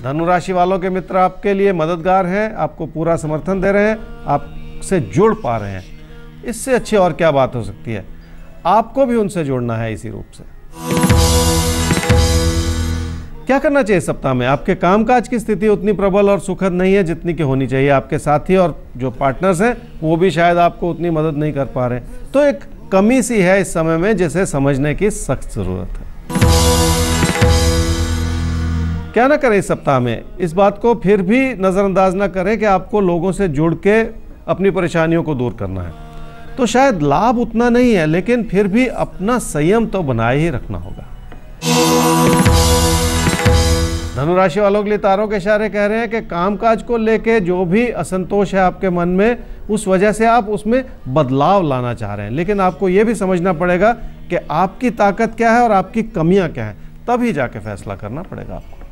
धनु राशि वालों के मित्र आपके लिए मददगार हैं, आपको पूरा समर्थन दे रहे हैं, आपसे जुड़ पा रहे हैं। इससे अच्छी और क्या बात हो सकती है। आपको भी उनसे जुड़ना है इसी रूप से। क्या करना चाहिए इस सप्ताह में? आपके कामकाज की स्थिति उतनी प्रबल और सुखद नहीं है जितनी की होनी चाहिए। आपके साथी और जो पार्टनर्स हैं वो भी शायद आपको उतनी मदद नहीं कर पा रहे, तो एक कमी सी है इस समय में जिसे समझने की सख्त जरूरत है। क्या ना करें इस सप्ताह में? इस बात को फिर भी नजरअंदाज ना करें कि आपको लोगों से जुड़ के अपनी परेशानियों को दूर करना है। तो शायद लाभ उतना नहीं है, लेकिन फिर भी अपना संयम तो बनाए ही रखना होगा। धनु राशि वालों के लिए तारों के इशारे कह रहे हैं कि कामकाज को लेके जो भी असंतोष है आपके मन में, उस वजह से आप उसमें बदलाव लाना चाह रहे हैं, लेकिन आपको यह भी समझना पड़ेगा कि आपकी ताकत क्या है और आपकी कमियां क्या हैं, तभी जाके फैसला करना पड़ेगा आपको।